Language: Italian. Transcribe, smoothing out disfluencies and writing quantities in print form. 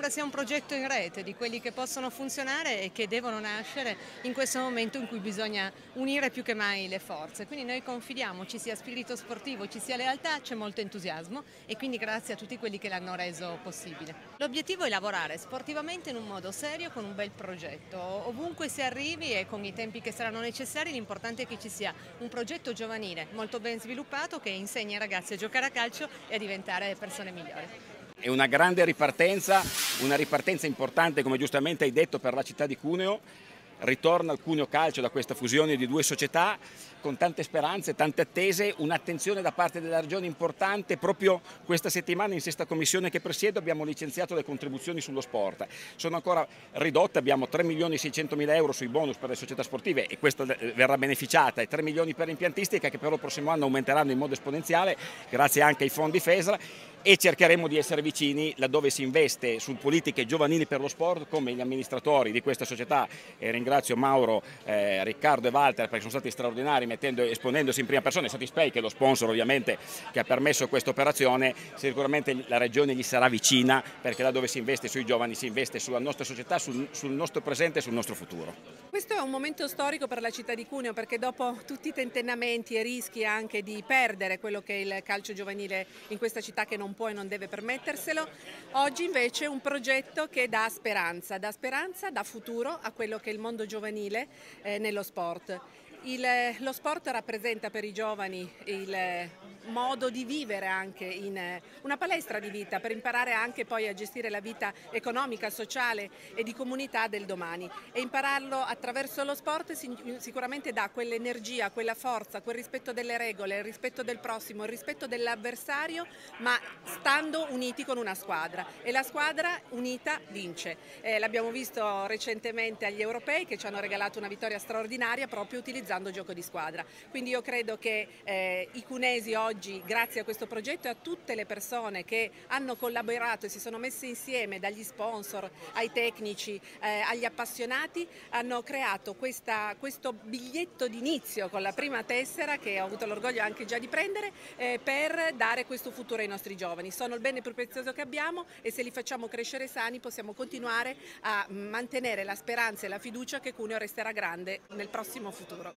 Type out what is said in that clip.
sembra sia un progetto in rete di quelli che possono funzionare e che devono nascere in questo momento in cui bisogna unire più che mai le forze. Quindi noi confidiamo ci sia spirito sportivo, ci sia lealtà, c'è molto entusiasmo e quindi grazie a tutti quelli che l'hanno reso possibile. L'obiettivo è lavorare sportivamente in un modo serio con un bel progetto. Ovunque si arrivi e con i tempi che saranno necessari, l'importante è che ci sia un progetto giovanile molto ben sviluppato che insegni ai ragazzi a giocare a calcio e a diventare persone migliori. È una grande ripartenza, una ripartenza importante, come giustamente hai detto, per la città di Cuneo. Ritorna il Cuneo Calcio da questa fusione di due società con tante speranze, tante attese, un'attenzione da parte della Regione importante. Proprio questa settimana in sesta commissione che presiedo abbiamo licenziato le contribuzioni sullo sport. Sono ancora ridotte, abbiamo 3.600.000 euro sui bonus per le società sportive e questa verrà beneficiata e 3 milioni per l'impiantistica che però il prossimo anno aumenteranno in modo esponenziale grazie anche ai fondi FESRA. E cercheremo di essere vicini laddove si investe su politiche giovanili per lo sport, come gli amministratori di questa società, e ringrazio Mauro, Riccardo e Walter perché sono stati straordinari esponendosi in prima persona, e Satispay che è lo sponsor ovviamente che ha permesso questa operazione. Sicuramente la Regione gli sarà vicina perché laddove si investe sui giovani si investe sulla nostra società, sul nostro presente e sul nostro futuro. Questo è un momento storico per la città di Cuneo perché dopo tutti i tentennamenti e rischi anche di perdere quello che è il calcio giovanile in questa città che non può e non deve permetterselo, oggi invece un progetto che dà speranza, dà futuro a quello che è il mondo giovanile nello sport. Lo sport rappresenta per i giovani il modo di vivere anche in una palestra di vita per imparare anche poi a gestire la vita economica, sociale e di comunità del domani, e impararlo attraverso lo sport sicuramente dà quell'energia, quella forza, quel rispetto delle regole, il rispetto del prossimo, il rispetto dell'avversario, ma stando uniti con una squadra, e la squadra unita vince. L'abbiamo visto recentemente agli europei che ci hanno regalato una vittoria straordinaria proprio utilizzando gioco di squadra. Quindi io credo che i cunesi oggi, grazie a questo progetto e a tutte le persone che hanno collaborato e si sono messe insieme, dagli sponsor ai tecnici, agli appassionati, hanno creato questo biglietto d'inizio con la prima tessera che ho avuto l'orgoglio anche già di prendere per dare questo futuro ai nostri giovani. Sono il bene più prezioso che abbiamo e se li facciamo crescere sani possiamo continuare a mantenere la speranza e la fiducia che Cuneo resterà grande nel prossimo futuro.